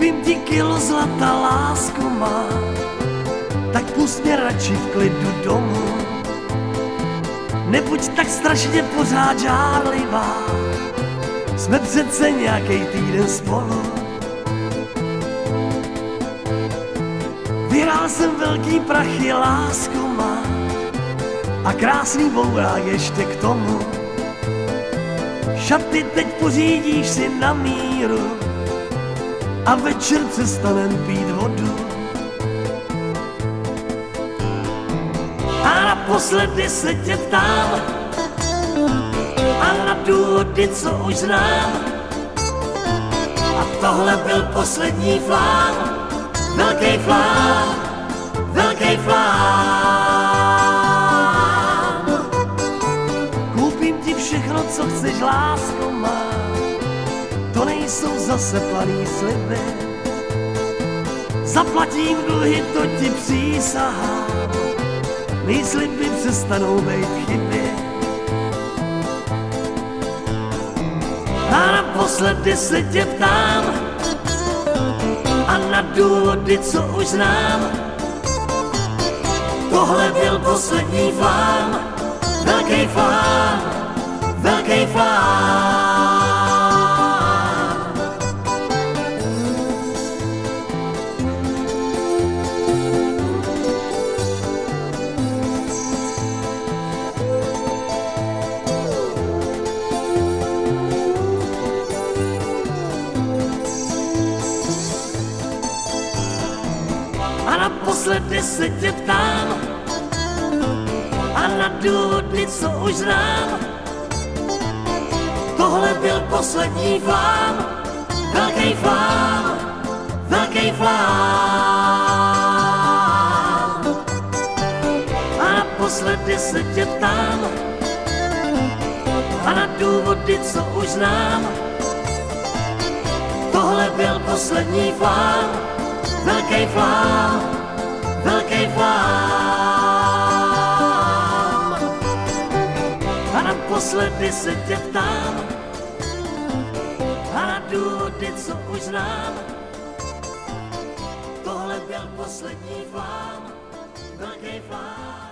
Koupím ti kilo zlata, lásko má, tak pust mě radši v klidu domů. Nebuď tak strašně pořád žárlivá, jsme přece nějaký týden spolu. Vyhrál jsem velký prachy, lásko má, a krásný bourák ještě k tomu. Šaty teď pořídíš si na míru a večer přestanem pít vodu. A naposledy se tě ptám a na důvody, co už znám. A tohle byl poslední flám, velký flám, velký flám. Koupím ti všechno, co chceš, lásko má, to nejsou zase planý sliby. Zaplatím dluhy, to ti přísahám, mý sliby přestanou být chyby. A naposledy se tě ptám a na důvody, co už znám. Tohle byl poslední flám, velký flám, velký flám. A naposledy se tě ptám a na důvody, co už znám. Tohle byl poslední flám, velký flám, velký flám. A naposledy se tě ptám a na důvody, co už znám. Tohle byl poslední flám, velký flám, velký flám. A naposledy se tě ptám a na důvody, co už znám. Tohle byl poslední flám, velký flám.